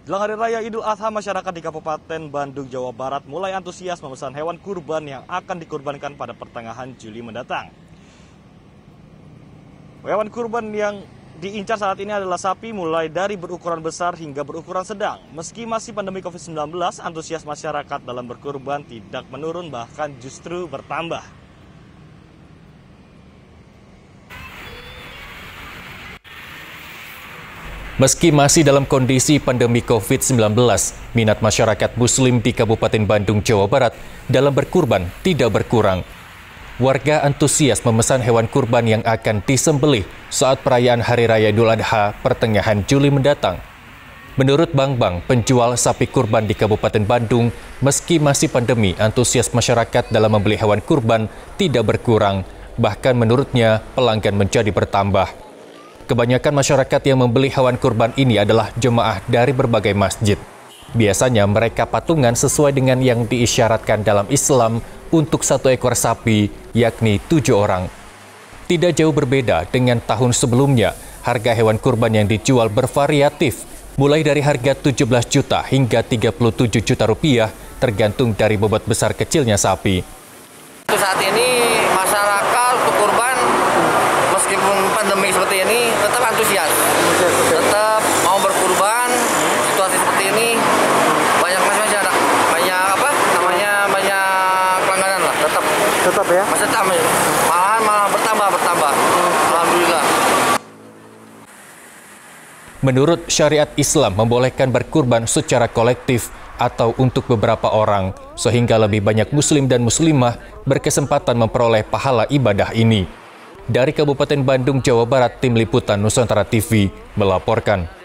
Jelang Hari Raya Idul Adha, masyarakat di Kabupaten Bandung, Jawa Barat mulai antusias memesan hewan kurban yang akan dikurbankan pada pertengahan Juli mendatang. Hewan kurban yang diincar saat ini adalah sapi mulai dari berukuran besar hingga berukuran sedang. Meski masih pandemi COVID-19, antusias masyarakat dalam berkurban tidak menurun, bahkan justru bertambah. Meski masih dalam kondisi pandemi COVID-19, minat masyarakat Muslim di Kabupaten Bandung, Jawa Barat dalam berkurban tidak berkurang. Warga antusias memesan hewan kurban yang akan disembelih saat perayaan Hari Raya Idul Adha pertengahan Juli mendatang. Menurut Bang Bang, penjual sapi kurban di Kabupaten Bandung, meski masih pandemi, antusias masyarakat dalam membeli hewan kurban tidak berkurang. Bahkan menurutnya, pelanggan menjadi bertambah. Kebanyakan masyarakat yang membeli hewan kurban ini adalah jemaah dari berbagai masjid. Biasanya mereka patungan sesuai dengan yang diisyaratkan dalam Islam untuk satu ekor sapi, yakni 7 orang. Tidak jauh berbeda dengan tahun sebelumnya, harga hewan kurban yang dijual bervariatif, mulai dari harga 17 juta hingga 37 juta rupiah, tergantung dari bobot besar kecilnya sapi. Saat ini masyarakat untuk kurban, meskipun pandemi seperti ini, tetap antusias, tetap mau berkurban. Situasi seperti ini banyak masyarakat, banyak pelanggaran lah, tetap ya, masih tetap, malah bertambah. Alhamdulillah. Menurut syariat Islam membolehkan berkurban secara kolektif atau untuk beberapa orang, sehingga lebih banyak muslim dan muslimah berkesempatan memperoleh pahala ibadah ini. Dari Kabupaten Bandung, Jawa Barat, Tim Liputan Nusantara TV melaporkan.